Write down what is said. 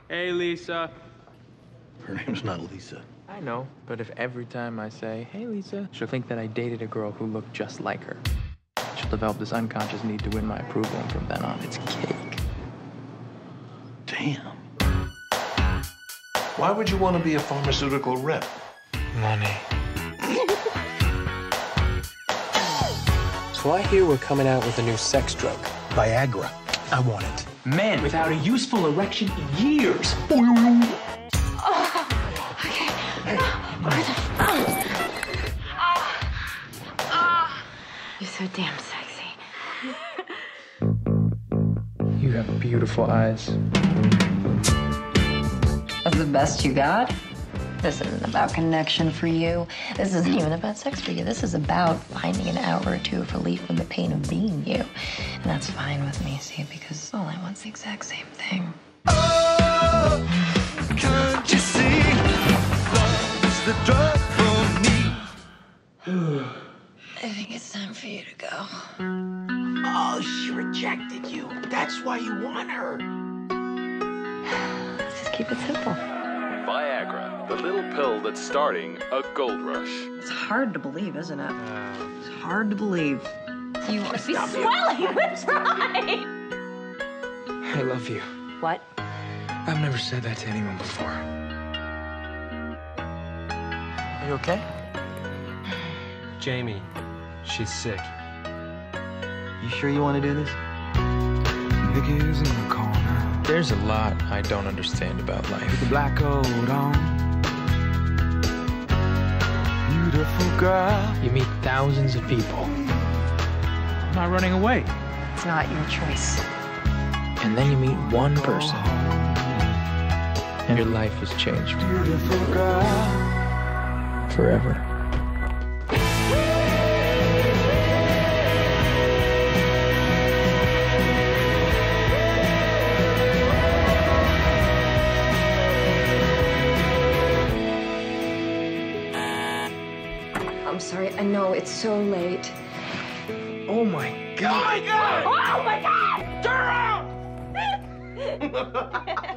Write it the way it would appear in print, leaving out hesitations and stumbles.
Hey, Lisa. Her name's not Lisa. I know, but if every time I say, hey, Lisa, she'll think that I dated a girl who looked just like her. She'll develop this unconscious need to win my approval, and from then on, it's cake. Damn. Why would you want to be a pharmaceutical rep? Money. So I hear we're coming out with a new sex drug. Viagra. I want it. Men without a useful erection in years. You're so damn sexy. You have beautiful eyes. That's the best you got? This isn't about connection for you. This isn't even about sex for you. This is about finding an hour or two of relief from the pain of being you. And that's fine with me, see, because all I want's the exact same thing. Oh, can't you see? Love is the drug for me. I think it's time for you to go. Oh, she rejected you. That's why you want her. Let's just keep it simple. Viagra, the little pill that's starting a gold rush. It's hard to believe, isn't it? It's hard to believe. You must be swelling with pride. I love you. What? I've never said that to anyone before. Are you okay? Jamie, she's sick. You sure you want to do this? Niggas in the corner. There's a lot I don't understand about life. With the black coat on. Beautiful girl. You meet thousands of people. I'm not running away. It's not your choice. And then you meet one person. And your life has changed. Beautiful girl. Forever. I'm sorry. I know it's so late. Oh my God! Oh my God! Turn around!